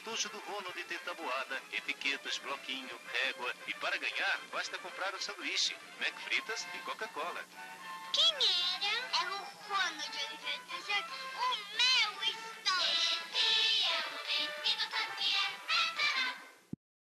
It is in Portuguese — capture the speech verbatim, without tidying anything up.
estojo do Ronald de tabuada, etiquetas, bloquinho, régua. E para ganhar, basta comprar o sanduíche, McFritas e Coca-Cola. Quem era? É o